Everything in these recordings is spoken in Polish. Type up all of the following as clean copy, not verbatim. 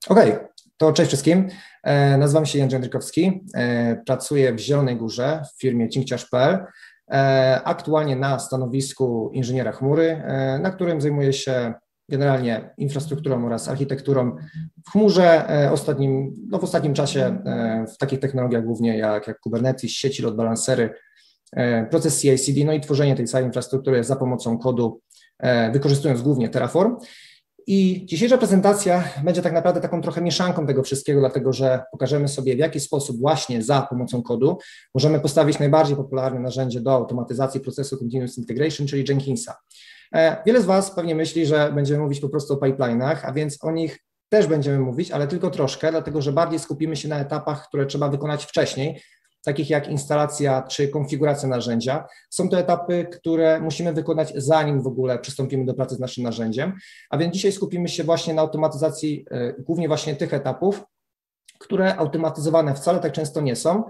Okej, to cześć wszystkim. Nazywam się Jędrzej Andrykowski, pracuję w Zielonej Górze w firmie Cinkciarz.pl, aktualnie na stanowisku inżyniera chmury, na którym zajmuję się generalnie infrastrukturą oraz architekturą w chmurze, w ostatnim czasie w takich technologiach głównie jak Kubernetes, sieci, load balancery, proces CI/CD, no i tworzenie tej całej infrastruktury za pomocą kodu, wykorzystując głównie Terraform. I dzisiejsza prezentacja będzie tak naprawdę taką trochę mieszanką tego wszystkiego, dlatego że pokażemy sobie, w jaki sposób właśnie za pomocą kodu możemy postawić najbardziej popularne narzędzie do automatyzacji procesu Continuous Integration, czyli Jenkinsa. Wiele z Was pewnie myśli, że będziemy mówić po prostu o pipeline'ach, a więc o nich też będziemy mówić, ale tylko troszkę, dlatego że bardziej skupimy się na etapach, które trzeba wykonać wcześniej, takich jak instalacja czy konfiguracja narzędzia. Są to etapy, które musimy wykonać, zanim w ogóle przystąpimy do pracy z naszym narzędziem, a więc dzisiaj skupimy się właśnie na automatyzacji głównie właśnie tych etapów, które automatyzowane wcale tak często nie są,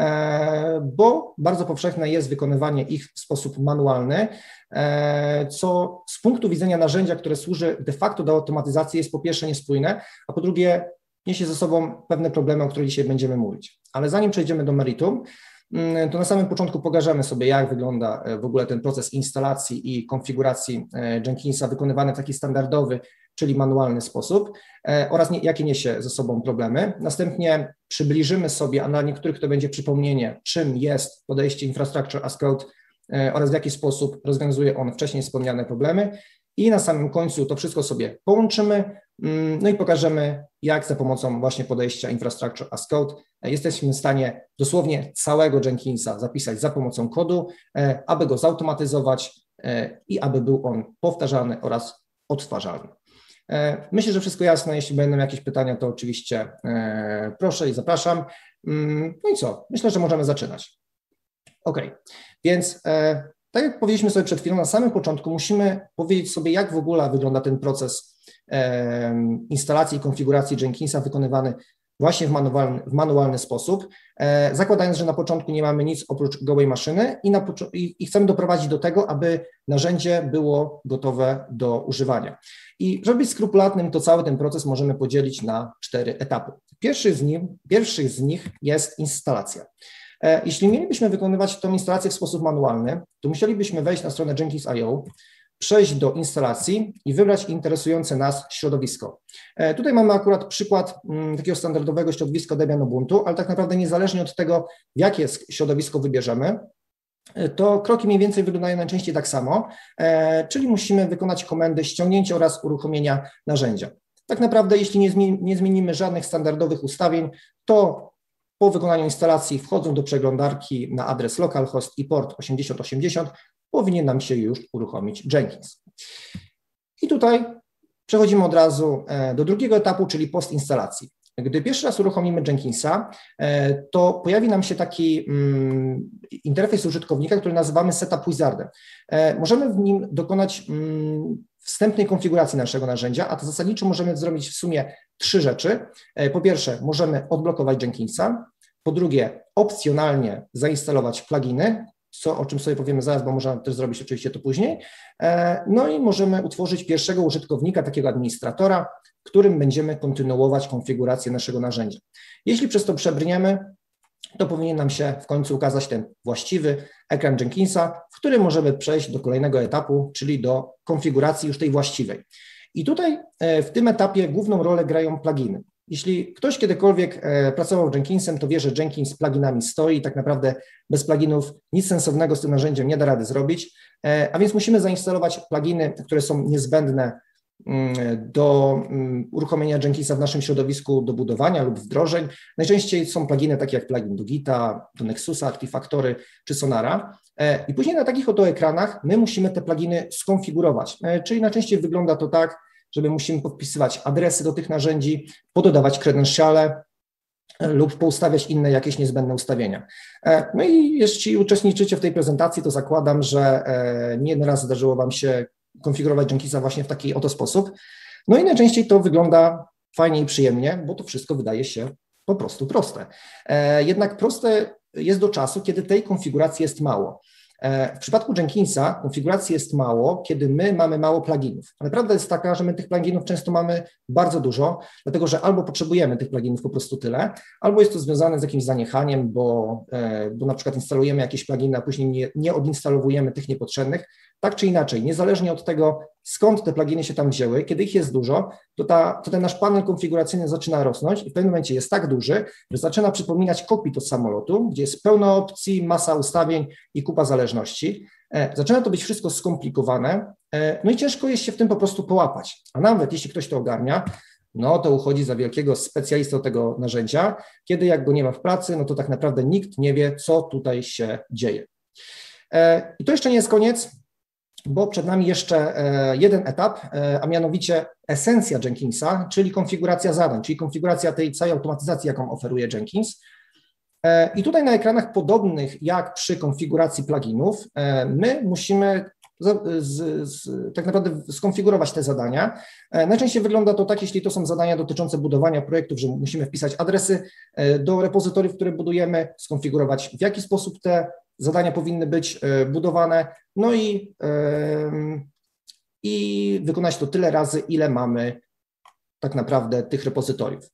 bo bardzo powszechne jest wykonywanie ich w sposób manualny, co z punktu widzenia narzędzia, które służy de facto do automatyzacji, jest po pierwsze niespójne, a po drugie niesie ze sobą pewne problemy, o których dzisiaj będziemy mówić. Ale zanim przejdziemy do meritum, to na samym początku pokażemy sobie, jak wygląda w ogóle ten proces instalacji i konfiguracji Jenkinsa wykonywany w taki standardowy, czyli manualny sposób oraz jakie niesie ze sobą problemy. Następnie przybliżymy sobie, a dla niektórych to będzie przypomnienie, czym jest podejście Infrastructure as Code oraz w jaki sposób rozwiązuje on wcześniej wspomniane problemy. I na samym końcu to wszystko sobie połączymy, no i pokażemy, jak za pomocą właśnie podejścia Infrastructure as Code jesteśmy w stanie dosłownie całego Jenkinsa zapisać za pomocą kodu, aby go zautomatyzować i aby był on powtarzalny oraz odtwarzalny. Myślę, że wszystko jasne. Jeśli będą jakieś pytania, to oczywiście proszę i zapraszam. No i co? Myślę, że możemy zaczynać. OK, więc tak jak powiedzieliśmy sobie przed chwilą, na samym początku musimy powiedzieć sobie, jak w ogóle wygląda ten proces instalacji i konfiguracji Jenkinsa wykonywany właśnie w manualny sposób, zakładając, że na początku nie mamy nic oprócz gołej maszyny i chcemy doprowadzić do tego, aby narzędzie było gotowe do używania. I żeby być skrupulatnym, to cały ten proces możemy podzielić na 4 etapy. Pierwszy z nich jest instalacja. Jeśli mielibyśmy wykonywać tę instalację w sposób manualny, to musielibyśmy wejść na stronę Jenkins.io, przejść do instalacji i wybrać interesujące nas środowisko. Tutaj mamy akurat przykład takiego standardowego środowiska Debian Ubuntu, ale tak naprawdę niezależnie od tego, jakie środowisko wybierzemy, to kroki mniej więcej wyglądają najczęściej tak samo, czyli musimy wykonać komendy ściągnięcia oraz uruchomienia narzędzia. Tak naprawdę, jeśli nie zmienimy żadnych standardowych ustawień, to po wykonaniu instalacji wchodzą do przeglądarki na adres localhost i port 8080, powinien nam się już uruchomić Jenkins. I tutaj przechodzimy od razu do drugiego etapu, czyli postinstalacji. Gdy pierwszy raz uruchomimy Jenkinsa, to pojawi nam się taki interfejs użytkownika, który nazywamy Setup Wizardem. Możemy w nim dokonać wstępnej konfiguracji naszego narzędzia, a to zasadniczo możemy zrobić w sumie 3 rzeczy. Po pierwsze, możemy odblokować Jenkinsa. Po drugie, opcjonalnie zainstalować pluginy, o czym sobie powiemy zaraz, bo możemy też zrobić oczywiście to później. No i możemy utworzyć pierwszego użytkownika, takiego administratora, którym będziemy kontynuować konfigurację naszego narzędzia. Jeśli przez to przebrniemy, to powinien nam się w końcu ukazać ten właściwy ekran Jenkinsa, w którym możemy przejść do kolejnego etapu, czyli do konfiguracji już tej właściwej. I tutaj w tym etapie główną rolę grają pluginy. Jeśli ktoś kiedykolwiek pracował Jenkinsem, to wie, że Jenkins z pluginami stoi i tak naprawdę bez pluginów nic sensownego z tym narzędziem nie da rady zrobić, a więc musimy zainstalować pluginy, które są niezbędne do uruchomienia Jenkinsa w naszym środowisku do budowania lub wdrożeń. Najczęściej są pluginy takie jak plugin do Gita, do Nexusa, Artifactory czy Sonara. I później na takich oto ekranach my musimy te pluginy skonfigurować, czyli najczęściej wygląda to tak, że musimy podpisywać adresy do tych narzędzi, pododawać credentiale lub poustawiać inne jakieś niezbędne ustawienia. No i jeśli uczestniczycie w tej prezentacji, to zakładam, że nie jeden raz zdarzyło Wam się konfigurować Jenkinsa właśnie w taki oto sposób. No i najczęściej to wygląda fajnie i przyjemnie, bo to wszystko wydaje się po prostu proste. Jednak proste jest do czasu, kiedy tej konfiguracji jest mało. W przypadku Jenkinsa konfiguracji jest mało, kiedy my mamy mało pluginów. Ale prawda jest taka, że my tych pluginów często mamy bardzo dużo, dlatego że albo potrzebujemy tych pluginów po prostu tyle, albo jest to związane z jakimś zaniechaniem, bo na przykład instalujemy jakieś pluginy, a później nie odinstalowujemy tych niepotrzebnych. Tak czy inaczej, niezależnie od tego, skąd te pluginy się tam wzięły, kiedy ich jest dużo, to ten nasz panel konfiguracyjny zaczyna rosnąć i w pewnym momencie jest tak duży, że zaczyna przypominać kokpit od samolotu, gdzie jest pełno opcji, masa ustawień i kupa zależności. Zaczyna to być wszystko skomplikowane, no i ciężko jest się w tym po prostu połapać. A nawet jeśli ktoś to ogarnia, no to uchodzi za wielkiego specjalistę tego narzędzia, kiedy jak go nie ma w pracy, no to tak naprawdę nikt nie wie, co tutaj się dzieje. I to jeszcze nie jest koniec, bo przed nami jeszcze jeden etap, a mianowicie esencja Jenkinsa, czyli konfiguracja zadań, czyli konfiguracja tej całej automatyzacji, jaką oferuje Jenkins. I tutaj na ekranach podobnych jak przy konfiguracji pluginów, my musimy tak naprawdę skonfigurować te zadania. Najczęściej wygląda to tak, jeśli to są zadania dotyczące budowania projektów, że musimy wpisać adresy do repozytoriów, które budujemy, skonfigurować, w jaki sposób te zadania powinny być budowane, no i wykonać to tyle razy, ile mamy tak naprawdę tych repozytoriów.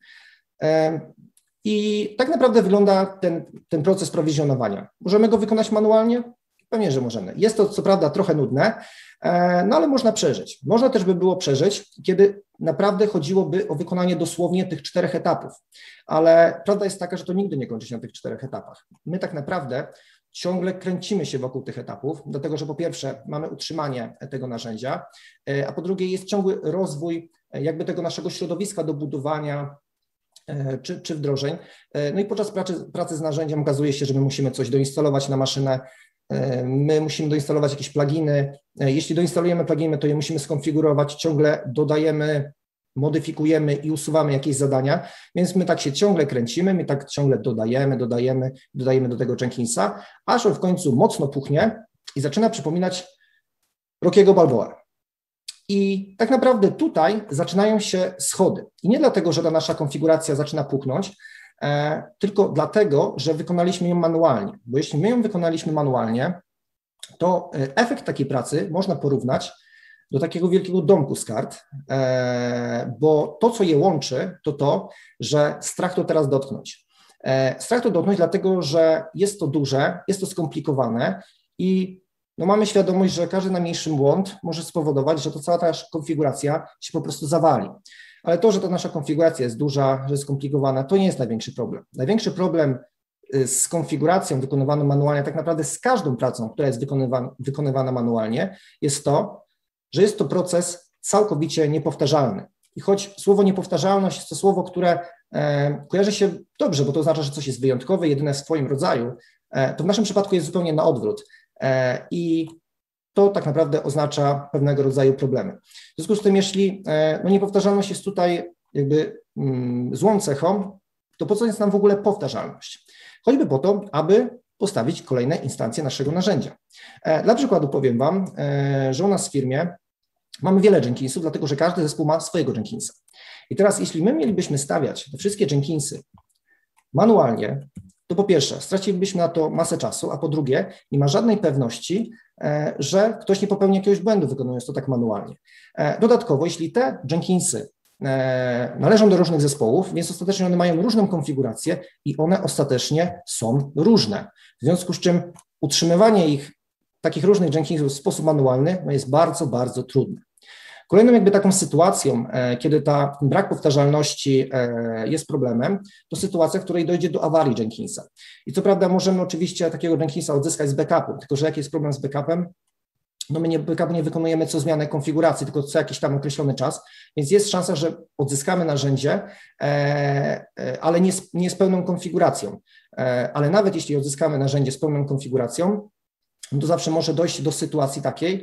I tak naprawdę wygląda ten proces prowizjonowania. Możemy go wykonać manualnie? Pewnie, że możemy. Jest to co prawda trochę nudne, no ale można przeżyć. Można też by było przeżyć, kiedy naprawdę chodziłoby o wykonanie dosłownie tych 4 etapów, ale prawda jest taka, że to nigdy nie kończy się na tych 4 etapach. My tak naprawdę ciągle kręcimy się wokół tych etapów, dlatego że po pierwsze mamy utrzymanie tego narzędzia, a po drugie jest ciągły rozwój jakby tego naszego środowiska do budowania czy wdrożeń. No i podczas pracy z narzędziem okazuje się, że my musimy coś doinstalować na maszynę, my musimy doinstalować jakieś pluginy. Jeśli doinstalujemy pluginy, to je musimy skonfigurować, ciągle dodajemy, modyfikujemy i usuwamy jakieś zadania, więc my tak się ciągle kręcimy, my tak ciągle dodajemy do tego Jenkinsa, aż on w końcu mocno puchnie i zaczyna przypominać Rockiego Balboa. I tak naprawdę tutaj zaczynają się schody. I nie dlatego, że ta nasza konfiguracja zaczyna puchnąć, tylko dlatego, że wykonaliśmy ją manualnie. Bo jeśli my ją wykonaliśmy manualnie, to efekt takiej pracy można porównać do takiego wielkiego domku z kart, bo to, co je łączy, to, że strach to teraz dotknąć. Strach to dotknąć dlatego, że jest to duże, jest to skomplikowane i no mamy świadomość, że każdy najmniejszy błąd może spowodować, że to cała ta konfiguracja się po prostu zawali. Ale to, że ta nasza konfiguracja jest duża, że jest skomplikowana, to nie jest największy problem. Największy problem z konfiguracją wykonywaną manualnie, tak naprawdę z każdą pracą, która jest wykonywana manualnie, jest to, że jest to proces całkowicie niepowtarzalny. I choć słowo niepowtarzalność jest to słowo, które kojarzy się dobrze, bo to oznacza, że coś jest wyjątkowe, jedyne w swoim rodzaju, to w naszym przypadku jest zupełnie na odwrót. I to tak naprawdę oznacza pewnego rodzaju problemy. W związku z tym, jeśli niepowtarzalność jest tutaj jakby złą cechą, to po co jest nam w ogóle powtarzalność? Choćby po to, aby postawić kolejne instancje naszego narzędzia. Dla przykładu powiem Wam, że u nas w firmie mamy wiele Jenkinsów, dlatego że każdy zespół ma swojego Jenkinsa. I teraz, jeśli my mielibyśmy stawiać te wszystkie Jenkinsy manualnie, to po pierwsze stracilibyśmy na to masę czasu, a po drugie nie ma żadnej pewności, że ktoś nie popełni jakiegoś błędu wykonując to tak manualnie. Dodatkowo, jeśli te Jenkinsy należą do różnych zespołów, więc ostatecznie one mają różną konfigurację i one ostatecznie są różne. W związku z czym utrzymywanie ich, takich różnych Jenkinsów w sposób manualny jest bardzo, bardzo trudne. Kolejną jakby taką sytuacją, kiedy ten brak powtarzalności jest problemem, to sytuacja, w której dojdzie do awarii Jenkinsa. I co prawda możemy oczywiście takiego Jenkinsa odzyskać z backupu, tylko że jaki jest problem z backupem? No my backupu nie wykonujemy co zmianę konfiguracji, tylko co jakiś tam określony czas, więc jest szansa, że odzyskamy narzędzie, ale nie z pełną konfiguracją. Ale nawet jeśli odzyskamy narzędzie z pełną konfiguracją, to zawsze może dojść do sytuacji takiej,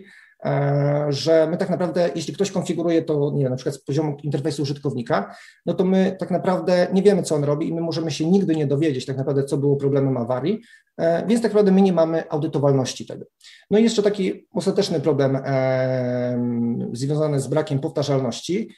że my tak naprawdę, jeśli ktoś konfiguruje to, nie wiem, na przykład z poziomu interfejsu użytkownika, no to my tak naprawdę nie wiemy, co on robi i my możemy się nigdy nie dowiedzieć tak naprawdę, co było problemem awarii, więc tak naprawdę my nie mamy audytowalności tego. No i jeszcze taki ostateczny problem związany z brakiem powtarzalności.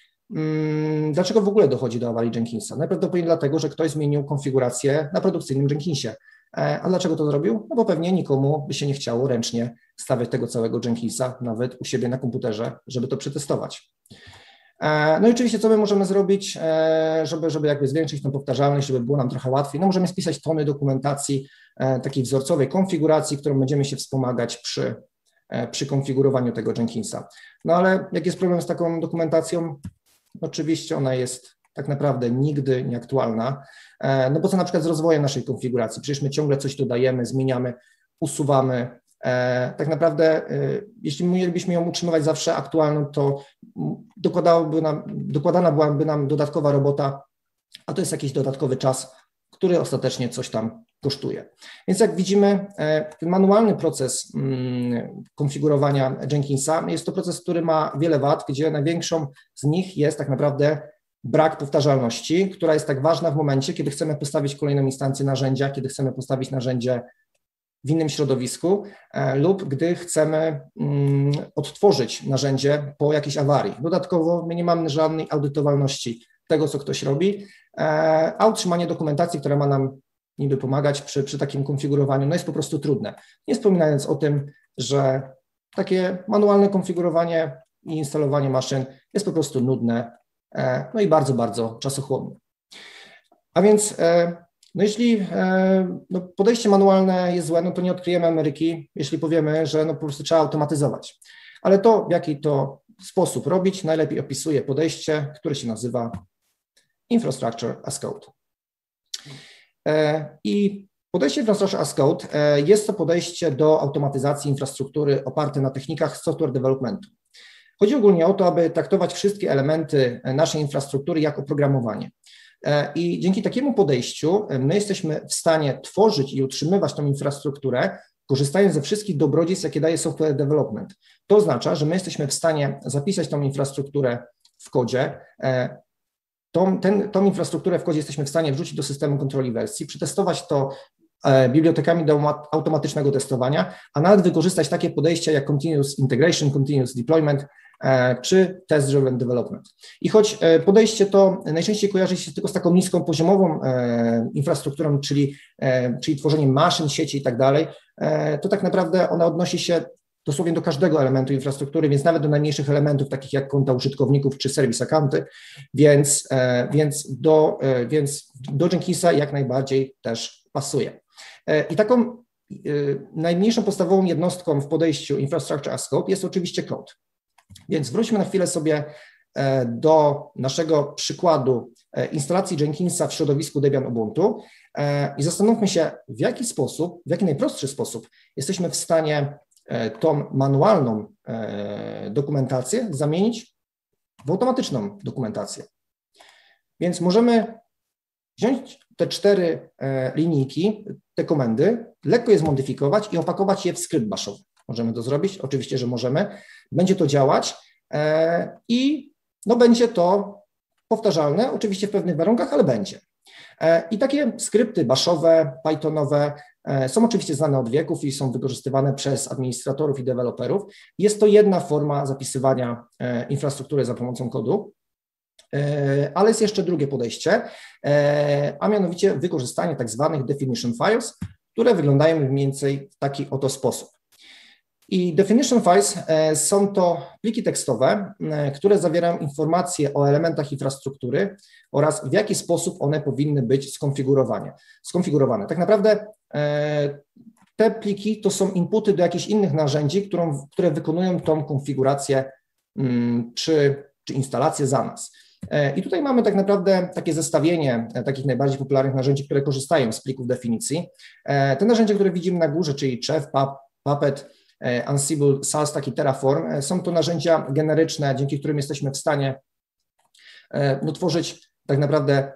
Dlaczego w ogóle dochodzi do awarii Jenkinsa? Najprawdopodobniej dlatego, że ktoś zmienił konfigurację na produkcyjnym Jenkinsie. A dlaczego to zrobił? No bo pewnie nikomu by się nie chciało ręcznie stawiać tego całego Jenkinsa nawet u siebie na komputerze, żeby to przetestować. No i oczywiście co my możemy zrobić, żeby jakby zwiększyć tą powtarzalność, żeby było nam trochę łatwiej? No możemy spisać tony dokumentacji, takiej wzorcowej konfiguracji, którą będziemy się wspomagać przy konfigurowaniu tego Jenkinsa. No ale jaki jest problem z taką dokumentacją? Oczywiście ona jest tak naprawdę nigdy nieaktualna, no bo co na przykład z rozwojem naszej konfiguracji? Przecież my ciągle coś dodajemy, zmieniamy, usuwamy. Tak naprawdę, jeśli mielibyśmy ją utrzymywać zawsze aktualną, to dokładana byłaby nam dodatkowa robota, a to jest jakiś dodatkowy czas, który ostatecznie coś tam kosztuje. Więc jak widzimy, ten manualny proces konfigurowania Jenkinsa jest to proces, który ma wiele wad, gdzie największą z nich jest tak naprawdę brak powtarzalności, która jest tak ważna w momencie, kiedy chcemy postawić kolejną instancję narzędzia, kiedy chcemy postawić narzędzie w innym środowisku lub gdy chcemy odtworzyć narzędzie po jakiejś awarii. Dodatkowo my nie mamy żadnej audytowalności tego, co ktoś robi, a utrzymanie dokumentacji, która ma nam niby pomagać przy takim konfigurowaniu, no jest po prostu trudne. Nie wspominając o tym, że takie manualne konfigurowanie i instalowanie maszyn jest po prostu nudne, no i bardzo, bardzo czasochłonne. A więc no jeśli podejście manualne jest złe, no to nie odkryjemy Ameryki, jeśli powiemy, że no po prostu trzeba automatyzować. Ale to, w jaki to sposób robić, najlepiej opisuje podejście, które się nazywa Infrastructure as Code. I podejście Infrastructure as Code jest to podejście do automatyzacji infrastruktury oparte na technikach software developmentu. Chodzi ogólnie o to, aby traktować wszystkie elementy naszej infrastruktury jak oprogramowanie. I dzięki takiemu podejściu my jesteśmy w stanie tworzyć i utrzymywać tą infrastrukturę, korzystając ze wszystkich dobrodziejstw, jakie daje software development. To oznacza, że my jesteśmy w stanie zapisać tą infrastrukturę w kodzie, tą infrastrukturę w kodzie jesteśmy w stanie wrzucić do systemu kontroli wersji, przetestować to bibliotekami do automatycznego testowania, a nawet wykorzystać takie podejścia jak continuous integration, continuous deployment, czy test-driven development. I choć podejście to najczęściej kojarzy się tylko z taką niską poziomową infrastrukturą, czyli tworzeniem maszyn, sieci i tak dalej, to tak naprawdę ona odnosi się dosłownie do każdego elementu infrastruktury, więc nawet do najmniejszych elementów, takich jak konta użytkowników czy service accounty, więc do Jenkinsa jak najbardziej też pasuje. I taką najmniejszą podstawową jednostką w podejściu Infrastructure as Code jest oczywiście code. Więc wróćmy na chwilę sobie do naszego przykładu instalacji Jenkinsa w środowisku Debian Ubuntu i zastanówmy się, w jaki najprostszy sposób jesteśmy w stanie tą manualną dokumentację zamienić w automatyczną dokumentację. Więc możemy wziąć te 4 linijki, te komendy, lekko je zmodyfikować i opakować je w skrypt bashowy. Możemy to zrobić? Oczywiście, że możemy. Będzie to działać i no będzie to powtarzalne, oczywiście w pewnych warunkach, ale będzie. I takie skrypty bashowe, pythonowe są oczywiście znane od wieków i są wykorzystywane przez administratorów i deweloperów. Jest to jedna forma zapisywania infrastruktury za pomocą kodu, ale jest jeszcze drugie podejście, a mianowicie wykorzystanie tak zwanych definition files, które wyglądają mniej więcej w taki oto sposób. I definition files są to pliki tekstowe, które zawierają informacje o elementach infrastruktury oraz w jaki sposób one powinny być skonfigurowane. Tak naprawdę te pliki to są inputy do jakichś innych narzędzi, które wykonują tą konfigurację czy instalację za nas. I tutaj mamy tak naprawdę takie zestawienie takich najbardziej popularnych narzędzi, które korzystają z plików definicji. Te narzędzia, które widzimy na górze, czyli Chef, Puppet, Ansible, Salstack i Terraform, są to narzędzia generyczne, dzięki którym jesteśmy w stanie tworzyć tak naprawdę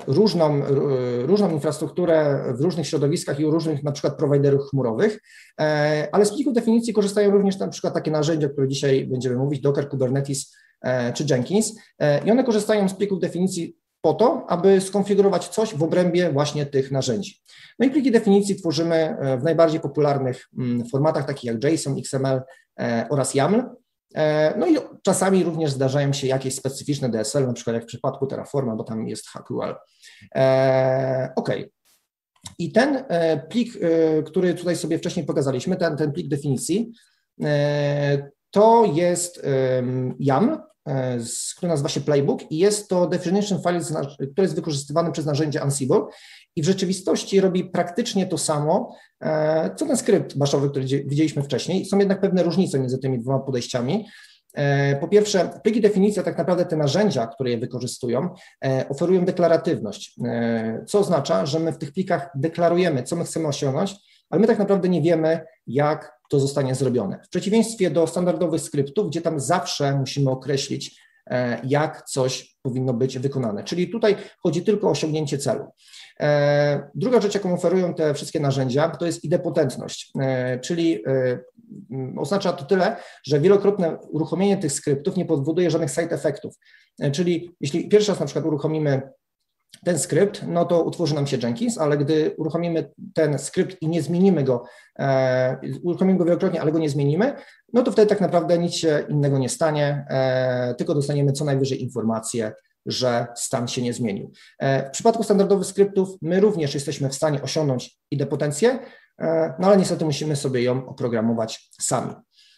różną infrastrukturę w różnych środowiskach i u różnych na przykład prowajderów chmurowych, ale z plików definicji korzystają również na przykład takie narzędzia, o których dzisiaj będziemy mówić, Docker, Kubernetes czy Jenkins i one korzystają z plików definicji po to, aby skonfigurować coś w obrębie właśnie tych narzędzi. No i pliki definicji tworzymy w najbardziej popularnych formatach, takich jak JSON, XML oraz YAML. No i czasami również zdarzają się jakieś specyficzne DSL, na przykład jak w przypadku Terraforma, bo tam jest HQL. OK. I ten plik, który tutaj sobie wcześniej pokazaliśmy, ten plik definicji, to jest YAML, który nazywa się Playbook i jest to definition file, który jest wykorzystywany przez narzędzie Ansible i w rzeczywistości robi praktycznie to samo, co ten skrypt baszowy, który widzieliśmy wcześniej. Są jednak pewne różnice między tymi dwoma podejściami. Po pierwsze, pliki definicji, a tak naprawdę te narzędzia, które je wykorzystują, oferują deklaratywność, co oznacza, że my w tych plikach deklarujemy, co my chcemy osiągnąć, ale my tak naprawdę nie wiemy, jak to zostanie zrobione. W przeciwieństwie do standardowych skryptów, gdzie tam zawsze musimy określić, jak coś powinno być wykonane. Czyli tutaj chodzi tylko o osiągnięcie celu. Druga rzecz, jaką oferują te wszystkie narzędzia, to jest idempotentność, czyli oznacza to tyle, że wielokrotne uruchomienie tych skryptów nie powoduje żadnych side effektów. Czyli jeśli pierwszy raz na przykład uruchomimy ten skrypt, no to utworzy nam się Jenkins, ale gdy uruchomimy ten skrypt i nie zmienimy go, uruchomimy go wielokrotnie, ale go nie zmienimy, no to wtedy tak naprawdę nic się innego nie stanie, tylko dostaniemy co najwyżej informację, że stan się nie zmienił. W przypadku standardowych skryptów my również jesteśmy w stanie osiągnąć idempotencję, no ale niestety musimy sobie ją oprogramować sami.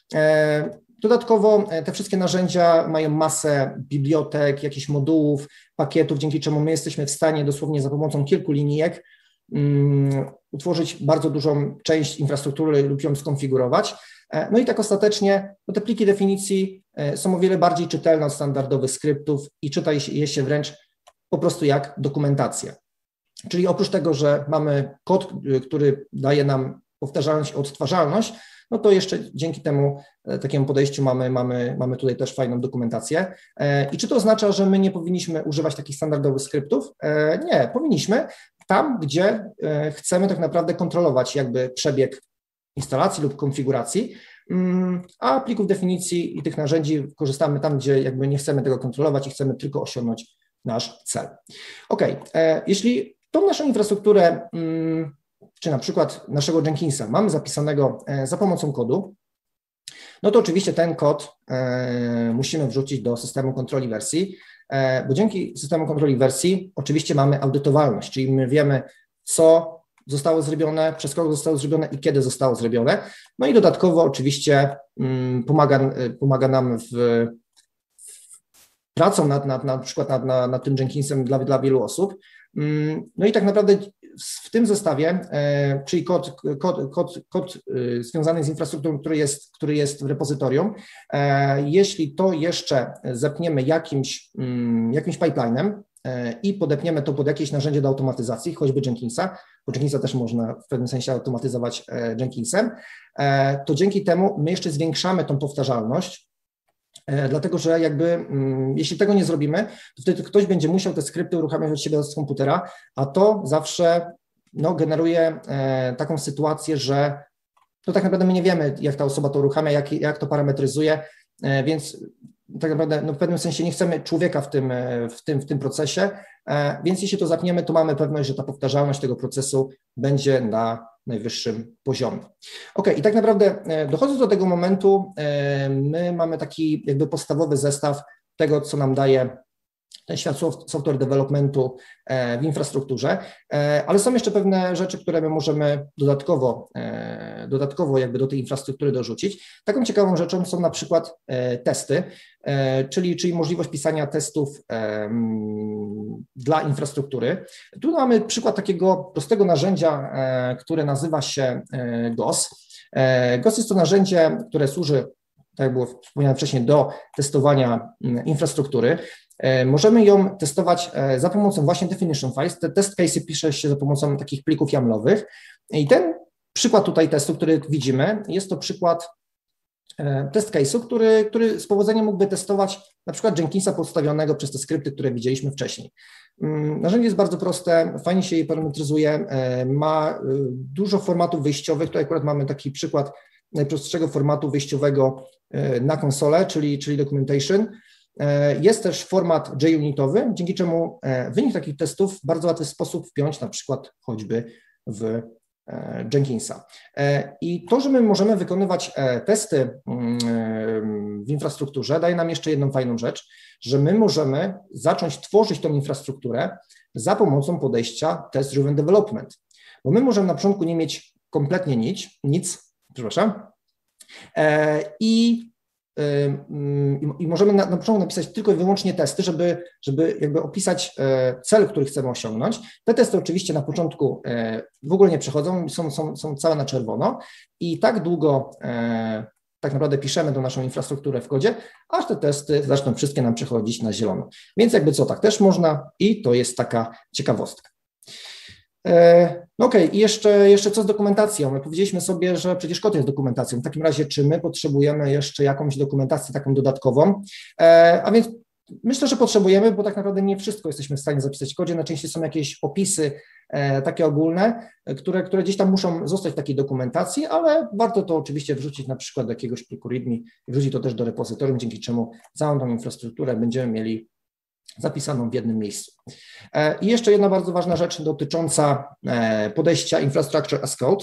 Dodatkowo te wszystkie narzędzia mają masę bibliotek, jakichś modułów, pakietów, dzięki czemu my jesteśmy w stanie dosłownie za pomocą kilku linijek utworzyć bardzo dużą część infrastruktury lub ją skonfigurować. No i tak ostatecznie no te pliki definicji są o wiele bardziej czytelne od standardowych skryptów i czyta je się wręcz po prostu jak dokumentację. Czyli oprócz tego, że mamy kod, który daje nam powtarzalność i odtwarzalność, no to jeszcze dzięki temu takiemu podejściu mamy tutaj też fajną dokumentację. I czy to oznacza, że my nie powinniśmy używać takich standardowych skryptów? Nie, powinniśmy tam, gdzie chcemy tak naprawdę kontrolować jakby przebieg instalacji lub konfiguracji, a plików definicji i tych narzędzi korzystamy tam, gdzie jakby nie chcemy tego kontrolować i chcemy tylko osiągnąć nasz cel. OK, jeśli tą naszą infrastrukturę czy na przykład naszego Jenkinsa mamy zapisanego za pomocą kodu, no to oczywiście ten kod musimy wrzucić do systemu kontroli wersji, bo dzięki systemu kontroli wersji oczywiście mamy audytowalność, czyli my wiemy, co zostało zrobione, przez kogo zostało zrobione i kiedy zostało zrobione. No i dodatkowo oczywiście pomaga nam w pracą na przykład nad tym Jenkinsem dla wielu osób. No i tak naprawdę w tym zestawie, czyli kod związany z infrastrukturą, który jest w repozytorium, jeśli to jeszcze zepniemy jakimś pipelinem i podepniemy to pod jakieś narzędzie do automatyzacji, choćby Jenkinsa, bo Jenkinsa też można w pewnym sensie automatyzować Jenkinsem, to dzięki temu my jeszcze zwiększamy tą powtarzalność, dlatego że jakby jeśli tego nie zrobimy, to wtedy ktoś będzie musiał te skrypty uruchamiać od siebie z komputera, a to zawsze no, generuje taką sytuację, że no, tak naprawdę my nie wiemy, jak ta osoba to uruchamia, jak to parametryzuje, więc tak naprawdę no, w pewnym sensie nie chcemy człowieka w tym procesie, więc jeśli to zapniemy, to mamy pewność, że ta powtarzalność tego procesu będzie na najwyższym poziomie. OK, i tak naprawdę dochodząc do tego momentu, my mamy taki jakby podstawowy zestaw tego, co nam daje ten świat software developmentu w infrastrukturze, ale są jeszcze pewne rzeczy, które my możemy dodatkowo jakby do tej infrastruktury dorzucić. Taką ciekawą rzeczą są na przykład testy, czyli możliwość pisania testów dla infrastruktury. Tu mamy przykład takiego prostego narzędzia, które nazywa się GOS. GOS jest to narzędzie, które służy, tak jak było wspomniane wcześniej, do testowania infrastruktury. Możemy ją testować za pomocą właśnie definition files. Te test case'y pisze się za pomocą takich plików YAML-owych. I ten przykład tutaj testu, który widzimy, jest to przykład test case'u, który z powodzeniem mógłby testować na przykład Jenkinsa podstawionego przez te skrypty, które widzieliśmy wcześniej. Narzędzie jest bardzo proste, fajnie się je parametryzuje, ma dużo formatów wyjściowych. Tutaj akurat mamy taki przykład najprostszego formatu wyjściowego na konsolę, czyli documentation. Jest też format JUnitowy, dzięki czemu wynik takich testów w bardzo łatwy sposób wpiąć na przykład choćby w Jenkinsa. I to, że my możemy wykonywać testy w infrastrukturze, daje nam jeszcze jedną fajną rzecz, że my możemy zacząć tworzyć tą infrastrukturę za pomocą podejścia test-driven development. bo my możemy na początku nie mieć kompletnie nic, przepraszam, i możemy na początku napisać tylko i wyłącznie testy, żeby jakby opisać cel, który chcemy osiągnąć. Te testy oczywiście na początku w ogóle nie przechodzą, są całe na czerwono i tak długo tak naprawdę piszemy do naszą infrastrukturę w kodzie, aż te testy zaczną wszystkie nam przechodzić na zielono. Więc jakby co, tak też można i to jest taka ciekawostka. No okej, i jeszcze co z dokumentacją? My powiedzieliśmy sobie, że przecież kod jest dokumentacją. W takim razie, czy my potrzebujemy jeszcze jakąś dokumentację taką dodatkową? A więc myślę, że potrzebujemy, bo tak naprawdę nie wszystko jesteśmy w stanie zapisać w kodzie. Najczęściej są jakieś opisy takie ogólne, które gdzieś tam muszą zostać w takiej dokumentacji, ale warto to oczywiście wrzucić na przykład do jakiegoś pliku README i wrzucić to też do repozytorium, dzięki czemu całą tą infrastrukturę będziemy mieli zapisaną w jednym miejscu. I jeszcze jedna bardzo ważna rzecz dotycząca podejścia Infrastructure as Code,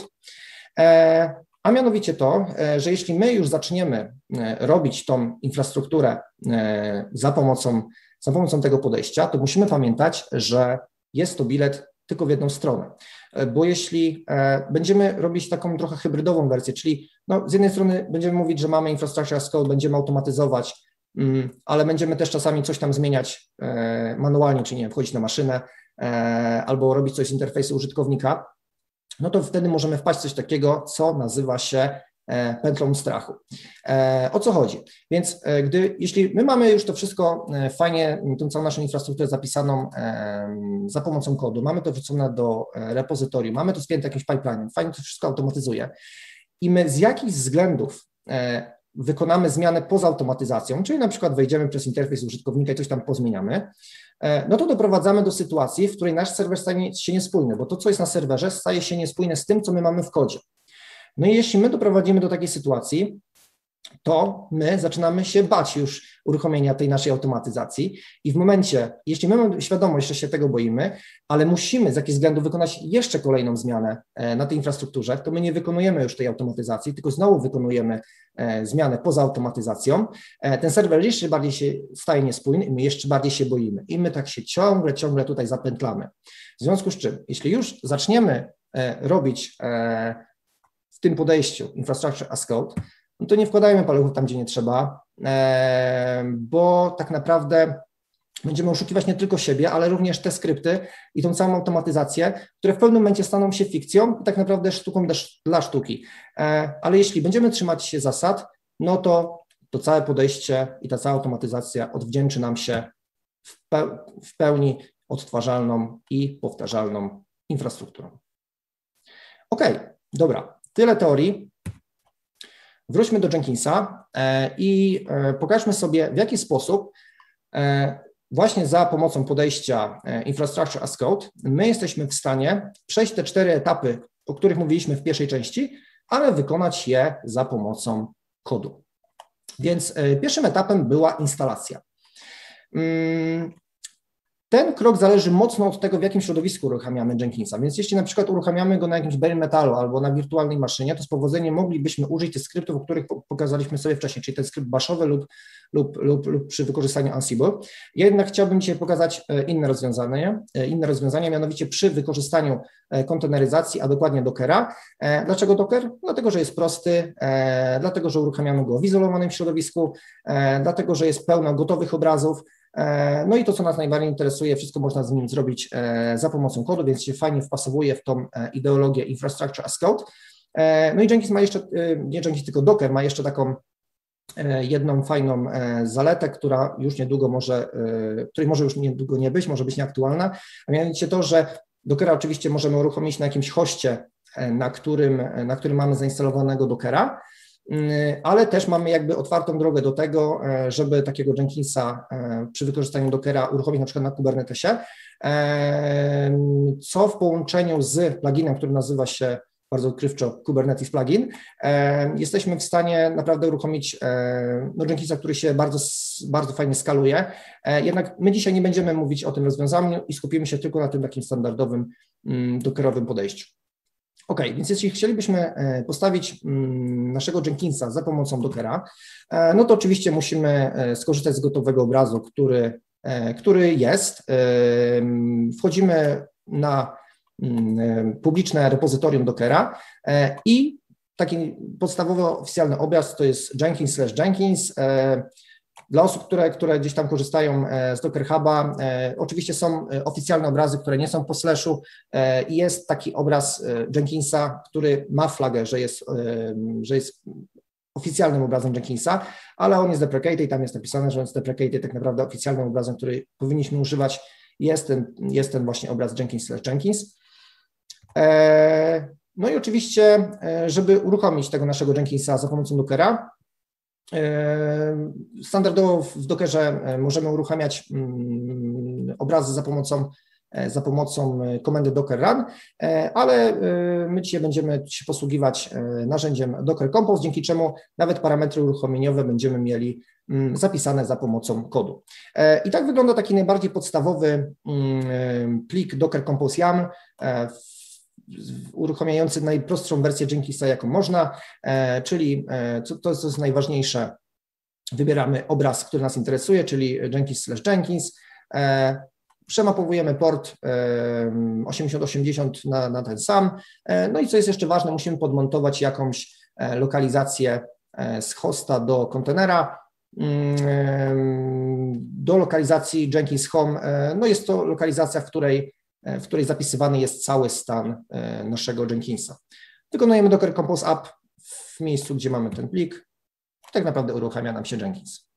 a mianowicie to, że jeśli my już zaczniemy robić tą infrastrukturę za pomocą tego podejścia, to musimy pamiętać, że jest to bilet tylko w jedną stronę, bo jeśli będziemy robić taką trochę hybrydową wersję, czyli no, z jednej strony będziemy mówić, że mamy Infrastructure as Code, będziemy automatyzować, ale będziemy też czasami coś tam zmieniać manualnie, czyli nie wiem, wchodzić na maszynę albo robić coś z interfejsu użytkownika, no to wtedy możemy wpaść w coś takiego, co nazywa się pętlą strachu. O co chodzi? Więc jeśli my mamy już to wszystko fajnie, tą całą naszą infrastrukturę zapisaną za pomocą kodu, mamy to wrzucone do repozytorium, mamy to spięte jakimś pipeline'em, fajnie to wszystko automatyzuje i my z jakichś względów wykonamy zmianę poza automatyzacją, czyli na przykład wejdziemy przez interfejs użytkownika i coś tam pozmieniamy, no to doprowadzamy do sytuacji, w której nasz serwer staje się niespójny, bo to, co jest na serwerze, staje się niespójne z tym, co my mamy w kodzie. No i jeśli my doprowadzimy do takiej sytuacji, to my zaczynamy się bać już uruchomienia tej naszej automatyzacji i w momencie, jeśli my mamy świadomość, że się tego boimy, ale musimy z jakiegoś względu wykonać jeszcze kolejną zmianę na tej infrastrukturze, to my nie wykonujemy już tej automatyzacji, tylko znowu wykonujemy zmianę poza automatyzacją. Ten serwer jeszcze bardziej się staje niespójny i my jeszcze bardziej się boimy i my tak się ciągle tutaj zapętlamy. W związku z czym, jeśli już zaczniemy robić w tym podejściu Infrastructure as Code, no to nie wkładajmy paluchów tam, gdzie nie trzeba, bo tak naprawdę będziemy oszukiwać nie tylko siebie, ale również te skrypty i tą całą automatyzację, które w pewnym momencie staną się fikcją i tak naprawdę sztuką dla sztuki. Ale jeśli będziemy trzymać się zasad, no to całe podejście i ta cała automatyzacja odwdzięczy nam się w pełni odtwarzalną i powtarzalną infrastrukturą. Okej, dobra, tyle teorii. Wróćmy do Jenkinsa i pokażmy sobie, w jaki sposób właśnie za pomocą podejścia Infrastructure as Code my jesteśmy w stanie przejść te 4 etapy, o których mówiliśmy w pierwszej części, ale wykonać je za pomocą kodu. Więc pierwszym etapem była instalacja. Ten krok zależy mocno od tego, w jakim środowisku uruchamiamy Jenkinsa, więc jeśli na przykład uruchamiamy go na jakimś bare metalu albo na wirtualnej maszynie, to z powodzeniem moglibyśmy użyć tych skryptów, o których pokazaliśmy sobie wcześniej, czyli ten skrypt bashowy lub przy wykorzystaniu Ansible. Ja jednak chciałbym dzisiaj pokazać inne rozwiązania, mianowicie przy wykorzystaniu konteneryzacji, a dokładnie Dockera. Dlaczego Docker? Dlatego, że jest prosty, dlatego, że uruchamiamy go w izolowanym środowisku, dlatego, że jest pełno gotowych obrazów. No i to, co nas najbardziej interesuje, wszystko można z nim zrobić za pomocą kodu, więc się fajnie wpasowuje w tą ideologię Infrastructure as Code. No i Jenkins ma jeszcze, nie Jenkins, tylko Docker ma jeszcze taką jedną fajną zaletę, której może już niedługo nie być, może być nieaktualna, a mianowicie to, że Dockera oczywiście możemy uruchomić na jakimś hoście, na którym mamy zainstalowanego Dockera, ale też mamy jakby otwartą drogę do tego, żeby takiego Jenkinsa przy wykorzystaniu Dockera uruchomić na przykład na Kubernetesie, co w połączeniu z pluginem, który nazywa się bardzo odkrywczo Kubernetes plugin, jesteśmy w stanie naprawdę uruchomić Jenkinsa, który się bardzo fajnie skaluje. Jednak my dzisiaj nie będziemy mówić o tym rozwiązaniu i skupimy się tylko na tym takim standardowym dockerowym podejściu. OK, więc jeśli chcielibyśmy postawić naszego Jenkinsa za pomocą Dockera, no to oczywiście musimy skorzystać z gotowego obrazu, który jest. Wchodzimy na publiczne repozytorium Dockera i taki podstawowy oficjalny obraz to jest Jenkins/Jenkins. Dla osób, które gdzieś tam korzystają z Docker Huba, oczywiście są oficjalne obrazy, które nie są po slashu i jest taki obraz Jenkinsa, który ma flagę, że jest oficjalnym obrazem Jenkinsa, ale on jest deprecated i tam jest napisane, że on jest deprecated, tak naprawdę oficjalnym obrazem, który powinniśmy używać jest ten właśnie obraz Jenkins/Jenkins. No i oczywiście, żeby uruchomić tego naszego Jenkinsa za pomocą Dockera, standardowo w Dockerze możemy uruchamiać obrazy za pomocą komendy docker run, ale my dzisiaj będziemy się posługiwać narzędziem Docker Compose, dzięki czemu nawet parametry uruchomieniowe będziemy mieli zapisane za pomocą kodu. I tak wygląda taki najbardziej podstawowy plik Docker Compose YAML, uruchamiający najprostszą wersję Jenkinsa, jaką można, czyli to jest najważniejsze, wybieramy obraz, który nas interesuje, czyli Jenkins/Jenkins, przemapowujemy port 8080 na ten sam, no i co jest jeszcze ważne, musimy podmontować jakąś lokalizację z hosta do kontenera, do lokalizacji Jenkins Home, no jest to lokalizacja, w której zapisywany jest cały stan naszego Jenkinsa. Wykonujemy Docker Compose App w miejscu, gdzie mamy ten plik, tak naprawdę uruchamia nam się Jenkins.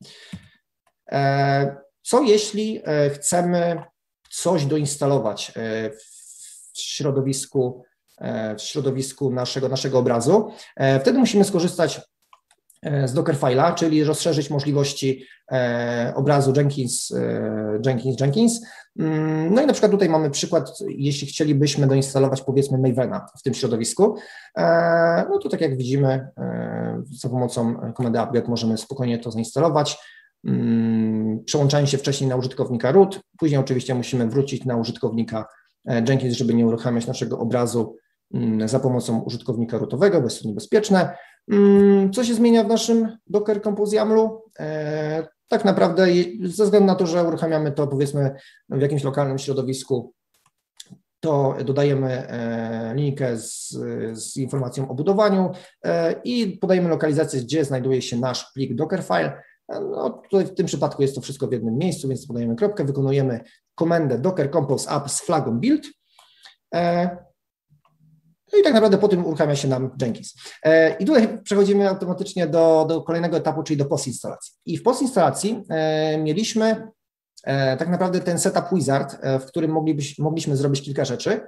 Co jeśli chcemy coś doinstalować w środowisku naszego obrazu? Wtedy musimy skorzystać z Dockerfile'a, czyli rozszerzyć możliwości obrazu Jenkins. No i na przykład tutaj mamy przykład, jeśli chcielibyśmy doinstalować powiedzmy Mavena w tym środowisku, no to tak jak widzimy, za pomocą komendy apt-get możemy spokojnie to zainstalować, przełączając się wcześniej na użytkownika root, później oczywiście musimy wrócić na użytkownika Jenkins, żeby nie uruchamiać naszego obrazu za pomocą użytkownika rootowego, bo jest to niebezpieczne. Co się zmienia w naszym Docker Compose YAML-u? Tak naprawdę ze względu na to, że uruchamiamy to powiedzmy w jakimś lokalnym środowisku, to dodajemy linijkę z informacją o budowaniu i podajemy lokalizację, gdzie znajduje się nasz plik Dockerfile. No, tutaj w tym przypadku jest to wszystko w jednym miejscu, więc podajemy kropkę, wykonujemy komendę Docker Compose App z flagą build. No i tak naprawdę po tym uruchamia się nam Jenkins. I tutaj przechodzimy automatycznie do kolejnego etapu, czyli do postinstalacji. I w postinstalacji mieliśmy tak naprawdę ten setup wizard, w którym mogliśmy zrobić kilka rzeczy,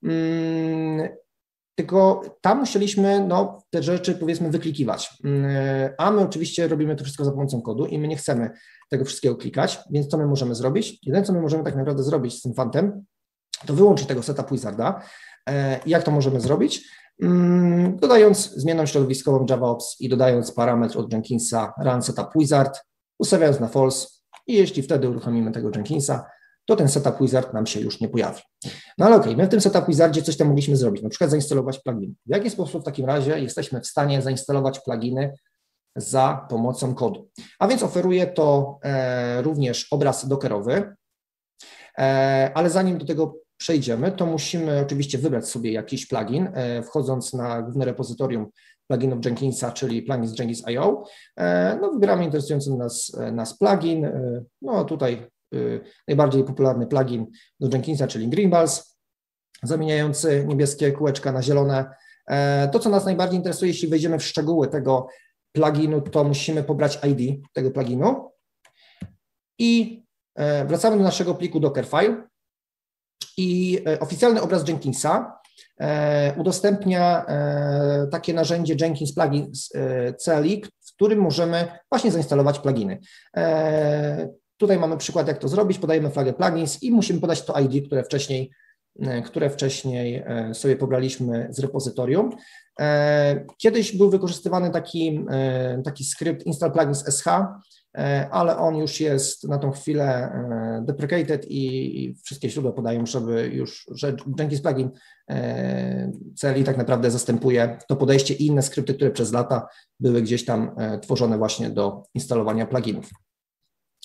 tylko tam musieliśmy te rzeczy powiedzmy wyklikiwać, a my oczywiście robimy to wszystko za pomocą kodu i my nie chcemy tego wszystkiego klikać, więc co my możemy zrobić? Jedyne, co my możemy tak naprawdę zrobić z tym fantem, to wyłączyć tego setup wizarda. Jak to możemy zrobić? Dodając zmienną środowiskową JavaOps i dodając parametr od Jenkinsa run setup wizard, ustawiając na false i jeśli wtedy uruchomimy tego Jenkinsa, to ten setup wizard nam się już nie pojawi. No ale okej, my w tym setup wizardzie coś tam mogliśmy zrobić, na przykład zainstalować pluginy. W jaki sposób w takim razie jesteśmy w stanie zainstalować pluginy za pomocą kodu? A więc oferuje to również obraz dockerowy, ale zanim do tego przejdziemy, to musimy oczywiście wybrać sobie jakiś plugin, wchodząc na główne repozytorium pluginów Jenkinsa, czyli plugins Jenkins.io. No, wybieramy interesujący nas plugin. No tutaj najbardziej popularny plugin do Jenkinsa, czyli Greenballs, zamieniający niebieskie kółeczka na zielone. To, co nas najbardziej interesuje, jeśli wejdziemy w szczegóły tego pluginu, to musimy pobrać ID tego pluginu i wracamy do naszego pliku Dockerfile. I oficjalny obraz Jenkinsa udostępnia takie narzędzie Jenkins Plugins CLI, w którym możemy właśnie zainstalować pluginy. Tutaj mamy przykład, jak to zrobić, podajemy flagę plugins i musimy podać to ID, które wcześniej sobie pobraliśmy z repozytorium. Kiedyś był wykorzystywany taki skrypt install plugins sh, ale on już jest na tą chwilę deprecated i wszystkie źródła podają, że Jenkins plugin CLI tak naprawdę zastępuje to podejście i inne skrypty, które przez lata były gdzieś tam tworzone właśnie do instalowania pluginów.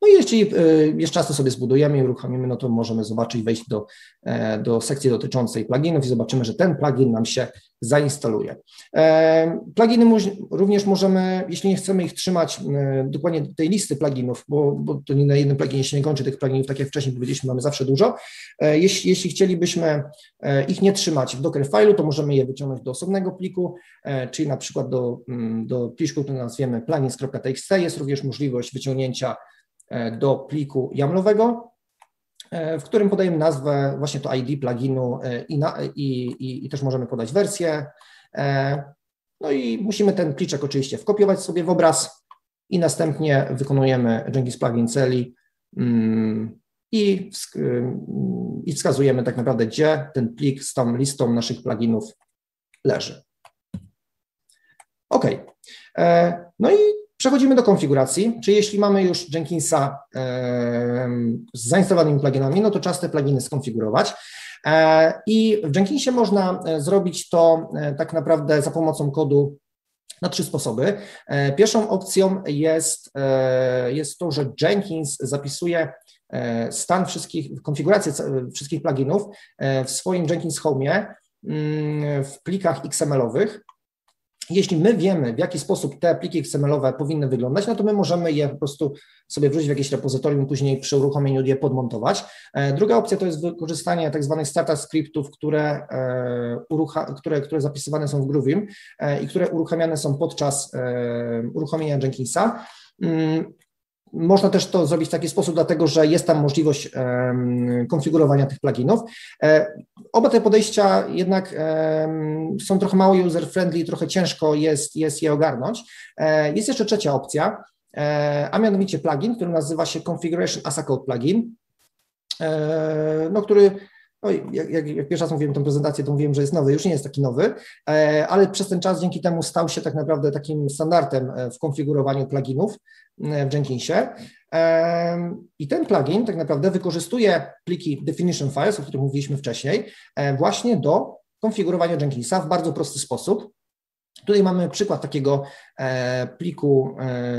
No i jeśli jest czas, to sobie zbudujemy i uruchomimy, no to możemy zobaczyć, wejść do sekcji dotyczącej pluginów i zobaczymy, że ten plugin nam się zainstaluje. Pluginy również możemy, jeśli nie chcemy ich trzymać dokładnie do tej listy pluginów, bo to nie na jednym pluginie się nie kończy, tych pluginów, tak jak wcześniej powiedzieliśmy, mamy zawsze dużo. Jeśli chcielibyśmy ich nie trzymać w Docker file'u, to możemy je wyciągnąć do osobnego pliku, czyli na przykład do pliku, który nazwiemy plugins.txt. Jest również możliwość wyciągnięcia do pliku YAML-owego, w którym podajemy nazwę, właśnie to ID pluginu i też możemy podać wersję. No i musimy ten pliczek oczywiście wkopiować sobie w obraz i następnie wykonujemy Jenkins plugin celi i wskazujemy tak naprawdę, gdzie ten plik z tą listą naszych pluginów leży. OK. No i przechodzimy do konfiguracji, czyli jeśli mamy już Jenkinsa z zainstalowanymi pluginami, no to czas te pluginy skonfigurować. I w Jenkinsie można zrobić to tak naprawdę za pomocą kodu na 3 sposoby. Pierwszą opcją jest to, że Jenkins zapisuje stan konfigurację wszystkich pluginów w swoim Jenkins Home'ie w plikach XML-owych. Jeśli my wiemy, w jaki sposób te pliki XML-owe powinny wyglądać, no to my możemy je po prostu sobie wrzucić w jakieś repozytorium, później przy uruchomieniu je podmontować. Druga opcja to jest wykorzystanie tak zwanych startup scriptów, które zapisywane są w Groovim i które uruchamiane są podczas uruchomienia Jenkinsa. Można też to zrobić w taki sposób, dlatego że jest tam możliwość konfigurowania tych pluginów. Oba te podejścia jednak są trochę mało user-friendly, trochę ciężko jest je ogarnąć. Jest jeszcze trzecia opcja, a mianowicie plugin, który nazywa się Configuration as a Code plugin, no, który, no, jak pierwszy raz mówiłem tę prezentację, to mówiłem, że jest nowy, już nie jest taki nowy, ale przez ten czas dzięki temu stał się tak naprawdę takim standardem w konfigurowaniu pluginów w Jenkinsie. I ten plugin tak naprawdę wykorzystuje pliki definition files, o których mówiliśmy wcześniej, właśnie do konfigurowania Jenkinsa w bardzo prosty sposób. Tutaj mamy przykład takiego pliku,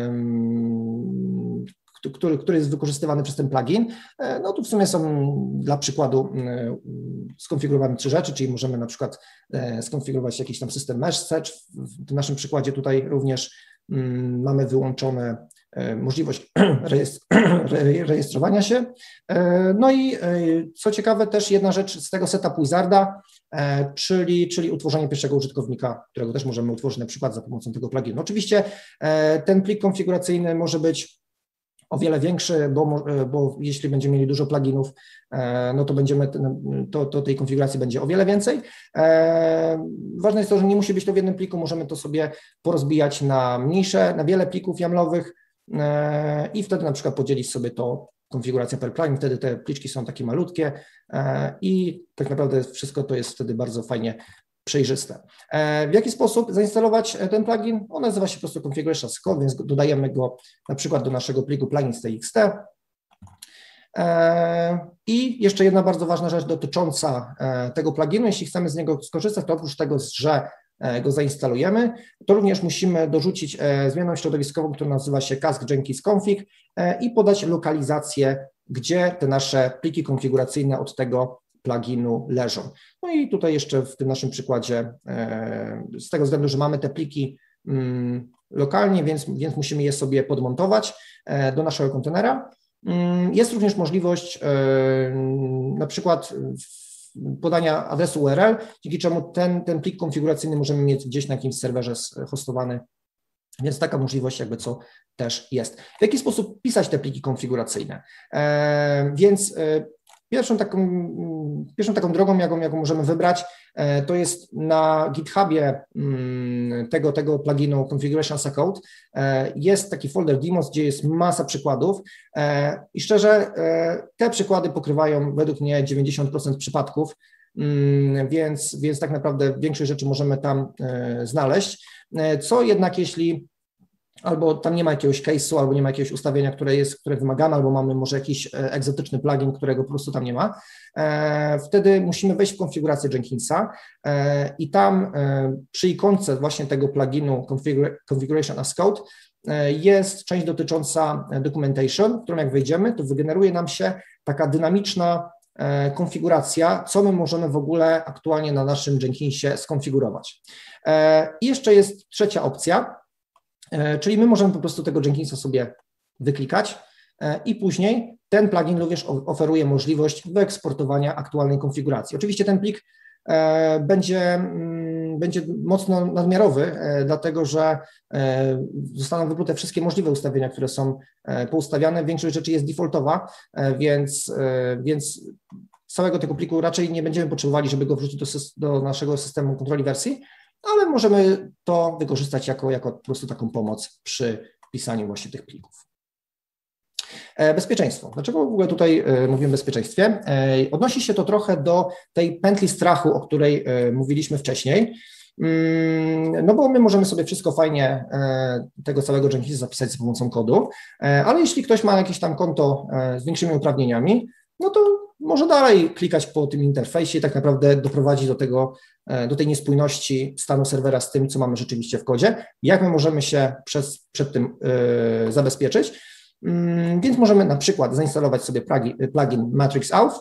który jest wykorzystywany przez ten plugin. No tu w sumie są dla przykładu skonfigurowane 3 rzeczy, czyli możemy na przykład skonfigurować jakiś tam system mesh search. W naszym przykładzie tutaj również mamy wyłączone możliwość rejestrowania się. No i co ciekawe, też jedna rzecz z tego setup wizarda, czyli utworzenie pierwszego użytkownika, którego też możemy utworzyć na przykład za pomocą tego pluginu. Oczywiście ten plik konfiguracyjny może być o wiele większy, bo jeśli będziemy mieli dużo pluginów, no to tej konfiguracji będzie o wiele więcej. Ważne jest to, że nie musi być to w jednym pliku, możemy to sobie porozbijać na wiele plików YAML-owych i wtedy na przykład podzielić sobie to konfiguracja per plugin, wtedy te pliczki są takie malutkie i tak naprawdę wszystko to jest wtedy bardzo fajnie przejrzyste. W jaki sposób zainstalować ten plugin? On nazywa się po prostu Configuration as Code, więc dodajemy go na przykład do naszego pliku plugins.txt. I jeszcze jedna bardzo ważna rzecz dotycząca tego pluginu. Jeśli chcemy z niego skorzystać, to oprócz tego, że go zainstalujemy, to również musimy dorzucić zmianę środowiskową, która nazywa się Cask Jenkins Config i podać lokalizację, gdzie te nasze pliki konfiguracyjne od tego pluginu leżą. No i tutaj jeszcze w tym naszym przykładzie, z tego względu, że mamy te pliki lokalnie, więc musimy je sobie podmontować do naszego kontenera. Jest również możliwość na przykład podania adresu URL, dzięki czemu ten plik konfiguracyjny możemy mieć gdzieś na jakimś serwerze hostowany, więc taka możliwość jakby co też jest. W jaki sposób pisać te pliki konfiguracyjne? Więc pierwszą taką drogą, jaką możemy wybrać, to jest na GitHubie tego pluginu Configuration as a Code. Jest taki folder demos, gdzie jest masa przykładów i szczerze te przykłady pokrywają według mnie 90% przypadków, więc tak naprawdę większość rzeczy możemy tam znaleźć. Co jednak jeśli albo tam nie ma jakiegoś case'u, albo nie ma jakiegoś ustawienia, które wymagane, albo mamy może jakiś egzotyczny plugin, którego po prostu tam nie ma, wtedy musimy wejść w konfigurację Jenkinsa i tam przy ikonce właśnie tego pluginu Configuration as Code jest część dotycząca documentation, w którą jak wejdziemy, to wygeneruje nam się taka dynamiczna konfiguracja, co my możemy w ogóle aktualnie na naszym Jenkinsie skonfigurować. I jeszcze jest trzecia opcja, czyli my możemy po prostu tego Jenkinsa sobie wyklikać i później ten plugin również oferuje możliwość wyeksportowania aktualnej konfiguracji. Oczywiście ten plik będzie mocno nadmiarowy, dlatego że zostaną wyplute wszystkie możliwe ustawienia, które są poustawiane. Większość rzeczy jest defaultowa, więc całego tego pliku raczej nie będziemy potrzebowali, żeby go wrzucić do naszego systemu kontroli wersji, ale możemy to wykorzystać jako po prostu taką pomoc przy pisaniu właśnie tych plików. Bezpieczeństwo. Dlaczego w ogóle tutaj mówimy o bezpieczeństwie? Odnosi się to trochę do tej pętli strachu, o której mówiliśmy wcześniej, no bo my możemy sobie wszystko fajnie tego całego Jenkinsa zapisać za pomocą kodu, ale jeśli ktoś ma jakieś tam konto z większymi uprawnieniami, no to może dalej klikać po tym interfejsie i tak naprawdę doprowadzi do tej niespójności stanu serwera z tym, co mamy rzeczywiście w kodzie. Jak my możemy się przed tym zabezpieczyć? Więc możemy na przykład zainstalować sobie plugin Matrix Auth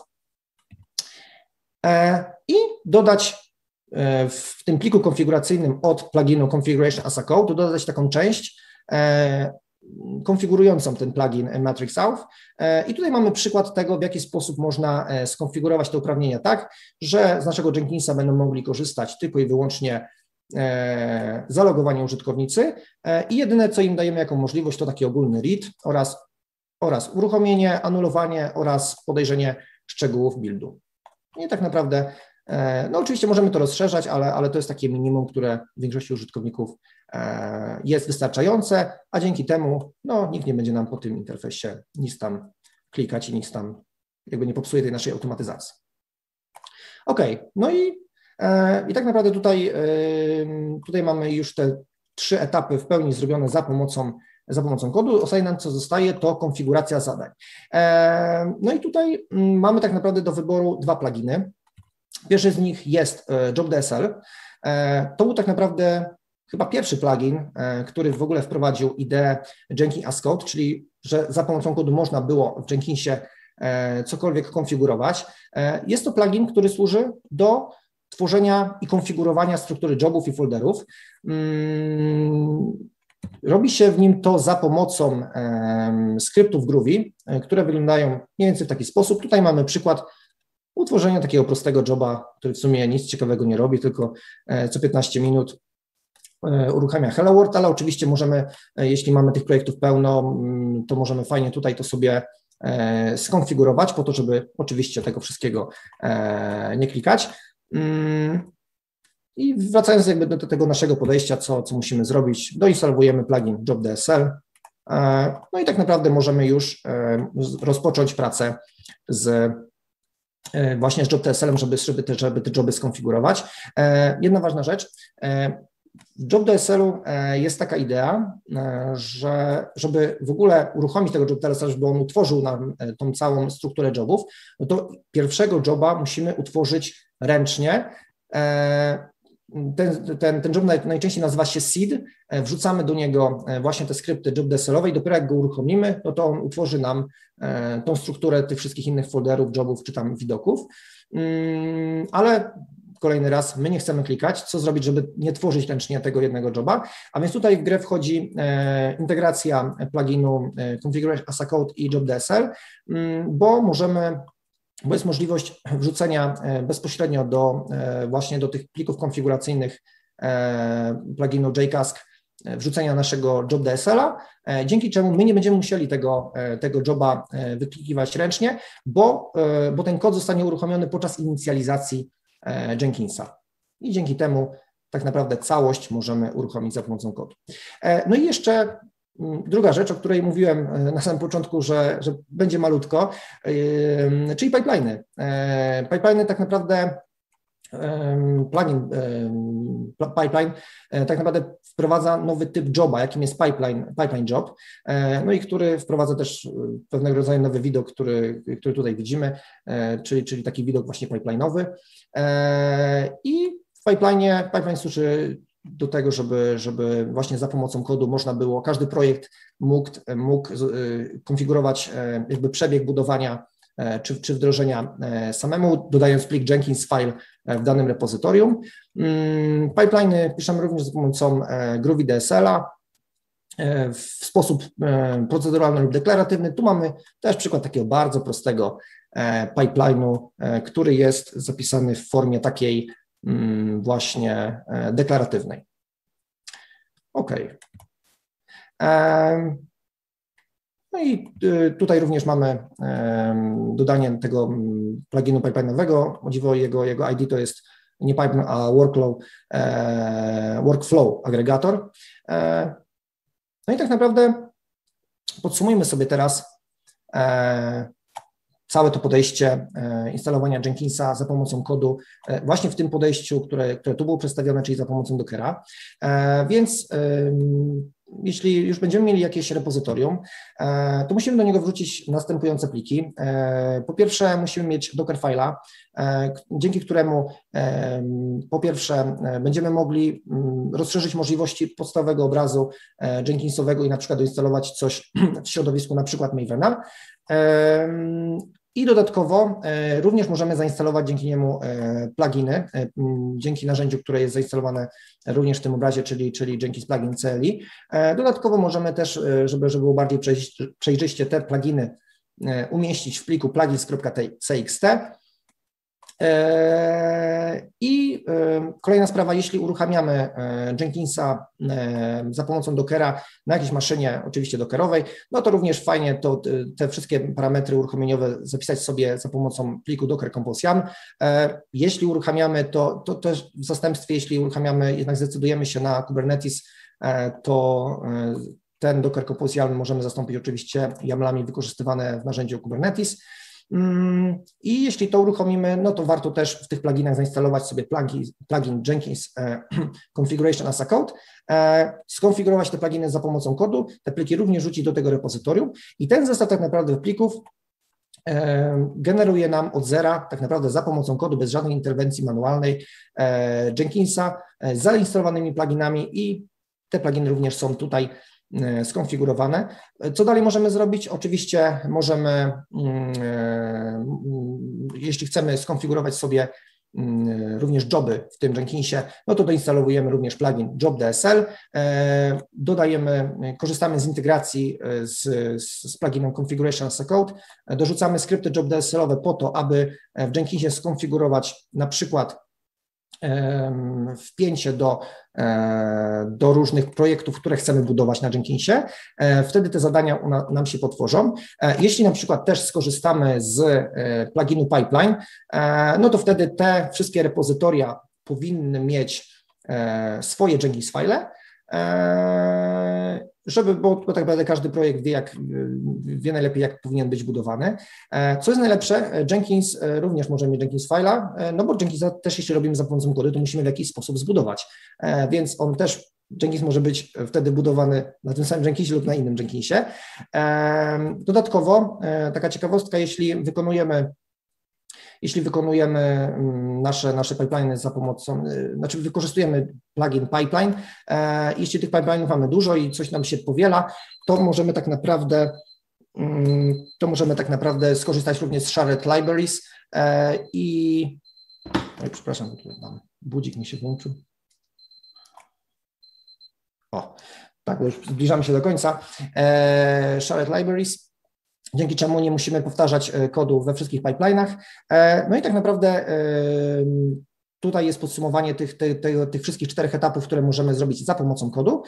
i dodać w tym pliku konfiguracyjnym od pluginu Configuration as a Code, dodać taką część konfigurującą ten plugin Matrix Auth. I tutaj mamy przykład tego, w jaki sposób można skonfigurować te uprawnienia tak, że z naszego Jenkinsa będą mogli korzystać tylko i wyłącznie zalogowanie użytkownicy i jedyne, co im dajemy jako możliwość, to taki ogólny read oraz uruchomienie, anulowanie oraz podejrzenie szczegółów buildu. I tak naprawdę, no oczywiście możemy to rozszerzać, ale to jest takie minimum, które w większości użytkowników jest wystarczające, a dzięki temu no, nikt nie będzie nam po tym interfejsie nic tam klikać i nic tam jakby nie popsuje tej naszej automatyzacji. OK, no i tak naprawdę tutaj mamy już te 3 etapy w pełni zrobione za pomocą kodu. Ostatnie nam, co zostaje, to konfiguracja zadań. No i tutaj mamy tak naprawdę do wyboru 2 pluginy. Pierwszy z nich jest JobDSL. To był tak naprawdę chyba pierwszy plugin, który w ogóle wprowadził ideę Jenkins as Code, czyli że za pomocą kodu można było w Jenkinsie cokolwiek konfigurować. Jest to plugin, który służy do tworzenia i konfigurowania struktury jobów i folderów. Robi się w nim to za pomocą skryptów Groovy, które wyglądają mniej więcej w taki sposób. Tutaj mamy przykład utworzenia takiego prostego joba, który w sumie nic ciekawego nie robi, tylko co 15 minut uruchamia Hello World, ale oczywiście możemy, jeśli mamy tych projektów pełno, to możemy fajnie tutaj to sobie skonfigurować po to, żeby oczywiście tego wszystkiego nie klikać. I wracając jakby do tego naszego podejścia, co musimy zrobić, doinstalujemy plugin JobDSL, no i tak naprawdę możemy już rozpocząć pracę właśnie z JobDSL-em, żeby te joby skonfigurować. Jedna ważna rzecz, w JobDSL-u jest taka idea, że żeby w ogóle uruchomić tego JobDSL, żeby on utworzył nam tą całą strukturę jobów, no to pierwszego joba musimy utworzyć ręcznie. Ten job najczęściej nazywa się seed, wrzucamy do niego właśnie te skrypty JobDSL-owe i dopiero jak go uruchomimy, no to on utworzy nam tą strukturę tych wszystkich innych folderów, jobów czy tam widoków, ale kolejny raz, my nie chcemy klikać, co zrobić, żeby nie tworzyć ręcznie tego jednego joba, a więc tutaj w grę wchodzi integracja pluginu Configuration as a Code i JobDSL, bo jest możliwość wrzucenia bezpośrednio właśnie do tych plików konfiguracyjnych pluginu JCask, wrzucenia naszego JobDSL-a, dzięki czemu my nie będziemy musieli tego joba wyklikiwać ręcznie, bo ten kod zostanie uruchomiony podczas inicjalizacji Jenkinsa. I dzięki temu tak naprawdę całość możemy uruchomić za pomocą kodu. No i jeszcze druga rzecz, o której mówiłem na samym początku, że będzie malutko, czyli pipeliny. Pipeliny tak naprawdę, pipeline tak naprawdę wprowadza nowy typ joba, jakim jest pipeline job, no i który wprowadza też pewnego rodzaju nowy widok, który tutaj widzimy, czyli taki widok właśnie pipeline'owy. I pipeline służy do tego, żeby właśnie za pomocą kodu można było, każdy projekt mógł konfigurować jakby przebieg budowania czy wdrożenia samemu, dodając plik Jenkins file w danym repozytorium. Pipeliny piszemy również za pomocą Groovy DSL-a w sposób proceduralny lub deklaratywny. Tu mamy też przykład takiego bardzo prostego pipeline'u, który jest zapisany w formie takiej właśnie deklaratywnej. OK. No i tutaj również mamy dodanie tego pluginu pipeline'owego. O dziwo jego ID to jest nie pipeline, a workflow agregator. No i tak naprawdę podsumujmy sobie teraz całe to podejście instalowania Jenkinsa za pomocą kodu, właśnie w tym podejściu, które tu było przedstawione, czyli za pomocą Dockera. Więc jeśli już będziemy mieli jakieś repozytorium, to musimy do niego wrzucić następujące pliki. Po pierwsze musimy mieć Dockerfile'a, dzięki któremu po pierwsze będziemy mogli rozszerzyć możliwości podstawowego obrazu Jenkinsowego i na przykład doinstalować coś w środowisku na przykład Mavena. I dodatkowo również możemy zainstalować dzięki niemu pluginy, dzięki narzędziu, które jest zainstalowane również w tym obrazie, czyli Jenkins Plugin CLI. Dodatkowo możemy też, żeby było bardziej przejrzyście, te pluginy umieścić w pliku plugins.txt. I kolejna sprawa, jeśli uruchamiamy Jenkinsa za pomocą Dockera na jakiejś maszynie, oczywiście dockerowej, no to również fajnie te wszystkie parametry uruchomieniowe zapisać sobie za pomocą pliku Docker Compose YAML. Jeśli uruchamiamy to też w zastępstwie, jeśli uruchamiamy, jednak zdecydujemy się na Kubernetes, to ten Docker Compose YAML możemy zastąpić oczywiście YAML-ami wykorzystywane w narzędziu Kubernetes. I jeśli to uruchomimy, no to warto też w tych pluginach zainstalować sobie plugin Jenkins Configuration as a Code, skonfigurować te pluginy za pomocą kodu, te pliki również rzucić do tego repozytorium i ten zestaw tak naprawdę plików generuje nam od zera, tak naprawdę za pomocą kodu, bez żadnej interwencji manualnej Jenkinsa z zainstalowanymi pluginami i te pluginy również są tutaj skonfigurowane. Co dalej możemy zrobić? Oczywiście możemy, jeśli chcemy skonfigurować sobie również joby w tym Jenkinsie, no to doinstalowujemy również plugin Job DSL, korzystamy z integracji z pluginem Configuration as a Code, dorzucamy skrypty Job DSL-owe po to, aby w Jenkinsie skonfigurować na przykład wpięcie do różnych projektów, które chcemy budować na Jenkinsie, wtedy te zadania nam się potworzą. Jeśli na przykład też skorzystamy z pluginu Pipeline, no to wtedy te wszystkie repozytoria powinny mieć swoje Jenkins file, bo tak naprawdę każdy projekt wie najlepiej, jak powinien być budowany. Co jest najlepsze, Jenkins również może mieć Jenkins file'a, no bo Jenkinsa też jeśli robimy za pomocą kodu, to musimy w jakiś sposób zbudować, więc Jenkins może być wtedy budowany na tym samym Jenkinsie lub na innym Jenkinsie. Dodatkowo taka ciekawostka, jeśli wykonujemy nasze pipeline za pomocą, znaczy wykorzystujemy plugin Pipeline, jeśli tych pipeline'ów mamy dużo i coś nam się powiela, to możemy tak naprawdę skorzystać również z shared libraries Oj, przepraszam, tutaj mam budzik mi się włączył. O, tak, bo już zbliżamy się do końca. Shared libraries, dzięki czemu nie musimy powtarzać kodu we wszystkich pipeline'ach. No i tak naprawdę tutaj jest podsumowanie tych wszystkich 4 etapów, które możemy zrobić za pomocą kodu.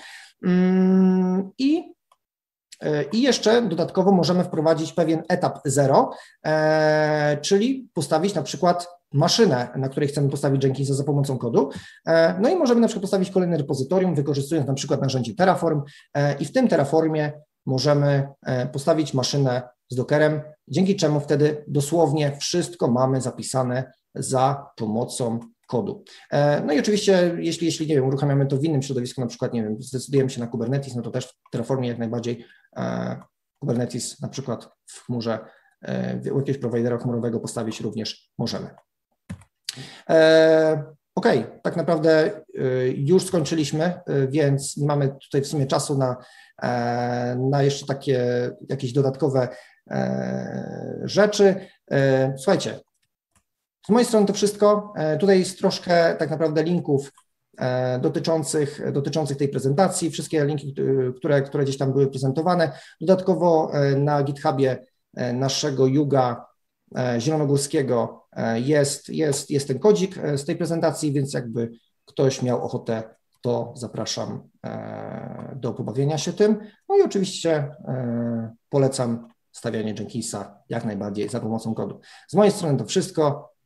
I jeszcze dodatkowo możemy wprowadzić pewien etap 0, czyli postawić na przykład maszynę, na której chcemy postawić Jenkinsa za pomocą kodu. No i możemy na przykład postawić kolejne repozytorium, wykorzystując na przykład narzędzie Terraform i w tym Terraformie możemy postawić maszynę z Dockerem, dzięki czemu wtedy dosłownie wszystko mamy zapisane za pomocą kodu. No i oczywiście, jeśli nie wiem, uruchamiamy to w innym środowisku, na przykład, nie wiem, zdecydujemy się na Kubernetes, no to też w Terraformie jak najbardziej Kubernetes na przykład w chmurze, u jakiegoś prowajdera chmurowego postawić również możemy. Okej, tak naprawdę już skończyliśmy, więc nie mamy tutaj w sumie czasu na jeszcze takie jakieś dodatkowe rzeczy. Słuchajcie, z mojej strony to wszystko. Tutaj jest troszkę tak naprawdę linków dotyczących tej prezentacji, wszystkie linki, które gdzieś tam były prezentowane. Dodatkowo na GitHubie naszego Juga Zielonogórskiego jest ten kodzik z tej prezentacji, więc jakby ktoś miał ochotę, to zapraszam do pobawienia się tym. No i oczywiście polecam stawianie Jenkinsa jak najbardziej za pomocą kodu. Z mojej strony to wszystko.